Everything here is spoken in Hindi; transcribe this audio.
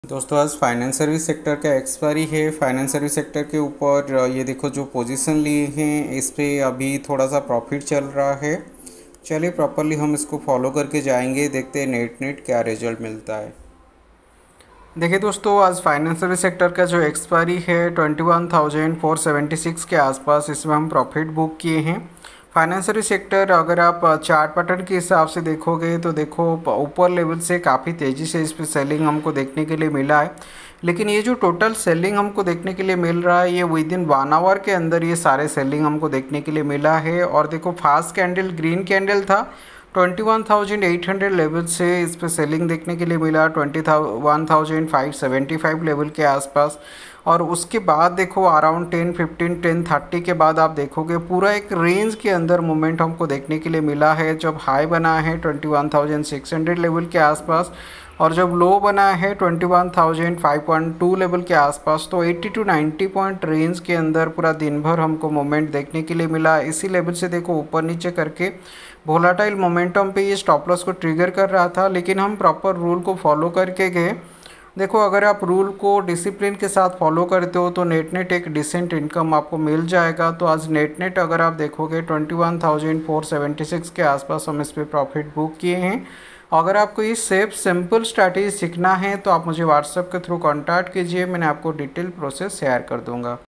दोस्तों आज फाइनेंस सर्विस सेक्टर का एक्सपायरी है। फाइनेंस सर्विस सेक्टर के ऊपर ये देखो जो पोजीशन लिए हैं इस पे अभी थोड़ा सा प्रॉफिट चल रहा है। चलिए प्रॉपरली हम इसको फॉलो करके जाएंगे, देखते हैं नेट क्या रिजल्ट मिलता है। देखिए दोस्तों आज फाइनेंस सर्विस सेक्टर का जो एक्सपायरी है 21,476 के आसपास, इसमें हम प्रॉफिट बुक किए हैं। फाइनेंस सर्विस सेक्टर अगर आप चार्ट पैटर्न के हिसाब से देखोगे तो देखो ऊपर लेवल से काफ़ी तेज़ी से इस पर सेलिंग हमको देखने के लिए मिला है, लेकिन ये जो टोटल सेलिंग हमको देखने के लिए मिल रहा है ये विद इन 1 आवर के अंदर ये सारे सेलिंग हमको देखने के लिए मिला है। और देखो फास्ट कैंडल ग्रीन कैंडल था, 21,800 लेवल से इस पर सेलिंग देखने के लिए मिला 21,575 लेवल के आसपास। और उसके बाद देखो अराउंड 10:15 10:30 के बाद आप देखोगे पूरा एक रेंज के अंदर मोमेंट हमको देखने के लिए मिला है। जब हाई बना है 21,600 लेवल के आसपास और जब लो बना है 21,005.2 लेवल के आसपास, तो 80 to 90 पॉइंट रेंज के अंदर पूरा दिन भर हमको मोमेंट देखने के लिए मिला। इसी लेवल से देखो ऊपर नीचे करके वोलाटाइल मोमेंटम पे ये स्टॉप लॉस को ट्रिगर कर रहा था, लेकिन हम प्रॉपर रूल को फॉलो करके गए। देखो अगर आप रूल को डिसिप्लिन के साथ फॉलो करते हो तो नेट एक डिसेंट इनकम आपको मिल जाएगा। तो आज नेट अगर आप देखोगे 21,476 के आसपास हम इस पर प्रॉफिट बुक किए हैं। अगर आपको ये सेफ सिंपल स्ट्रैटेजी सीखना है तो आप मुझे व्हाट्सएप के थ्रू कॉन्टैक्ट कीजिए, मैंने आपको डिटेल प्रोसेस शेयर कर दूंगा।